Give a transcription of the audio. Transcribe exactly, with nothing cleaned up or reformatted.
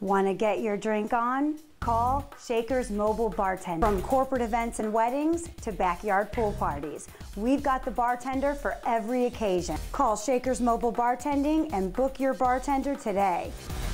Want to get your drink on? Call Shaker's Mobile Bartending. From corporate events and weddings to backyard pool parties, we've got the bartender for every occasion. Call Shaker's Mobile Bartending and book your bartender today.